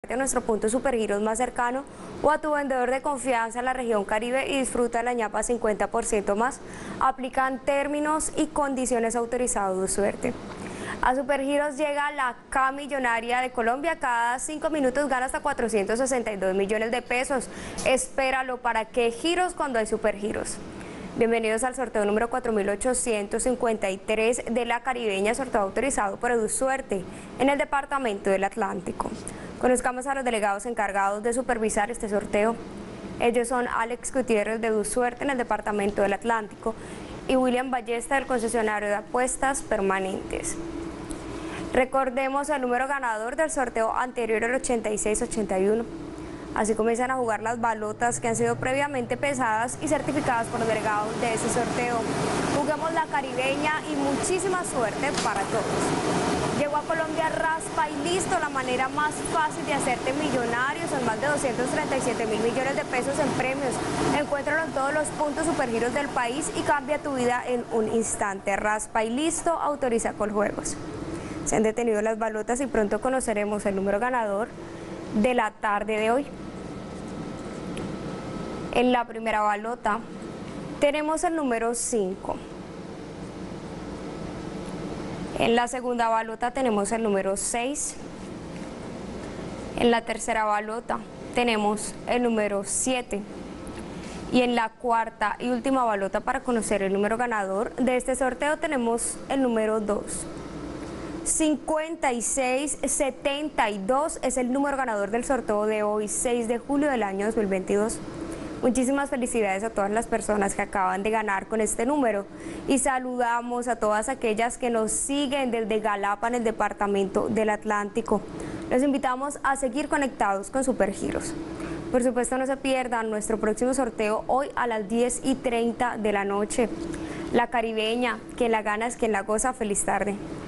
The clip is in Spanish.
acercarte a nuestro punto Supergiros más cercano o a tu vendedor de confianza en la región Caribe y disfruta de la ñapa 50% más. Aplican términos y condiciones autorizados de suerte. A Supergiros llega la K millonaria de Colombia. Cada 5 minutos gana hasta 462 millones de pesos. Espéralo. ¿Para qué giros cuando hay Supergiros? Bienvenidos al sorteo número 4853 de la Caribeña, sorteo autorizado por EduSuerte en el departamento del Atlántico. Conozcamos a los delegados encargados de supervisar este sorteo. Ellos son Alex Gutiérrez de EduSuerte en el departamento del Atlántico y William Ballesta del concesionario de apuestas permanentes. Recordemos el número ganador del sorteo anterior, el 8681. Así comienzan a jugar las balotas que han sido previamente pesadas y certificadas por los delegados de ese sorteo. Juguemos la Caribeña y muchísima suerte para todos. Llegó a Colombia Raspa y Listo, la manera más fácil de hacerte millonario. Son más de 237 mil millones de pesos en premios. Encuéntralo en todos los puntos Supergiros del país y cambia tu vida en un instante. Raspa y Listo, autoriza Coljuegos. Se han detenido las balotas y pronto conoceremos el número ganador de la tarde de hoy. En la primera balota tenemos el número 5. En la segunda balota tenemos el número 6. En la tercera balota tenemos el número 7. Y en la cuarta y última balota para conocer el número ganador de este sorteo tenemos el número 2. 5672 es el número ganador del sorteo de hoy, 6 de julio del año 2022. Muchísimas felicidades a todas las personas que acaban de ganar con este número y saludamos a todas aquellas que nos siguen desde Galapa en el departamento del Atlántico. Los invitamos a seguir conectados con Supergiros. Por supuesto, no se pierdan nuestro próximo sorteo hoy a las 10:30 de la noche. La Caribeña, quien la gana es quien la goza. Feliz tarde.